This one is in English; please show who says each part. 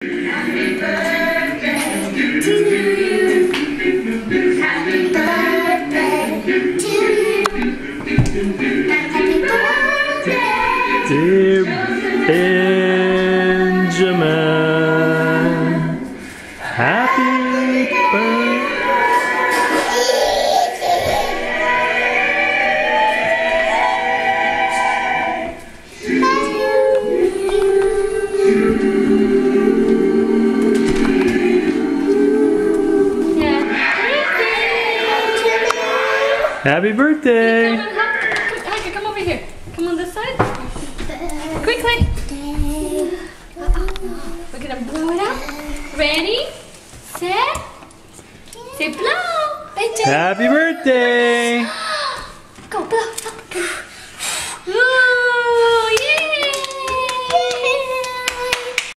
Speaker 1: Happy birthday to you. Happy birthday to you. Happy birthday,
Speaker 2: Dear Benjamin. Happy birthday. Happy birthday!
Speaker 3: Come, come over here. Come on this side. Quickly. We're gonna blow it up. Ready, set, say blow.
Speaker 2: Happy birthday!
Speaker 3: Go blow.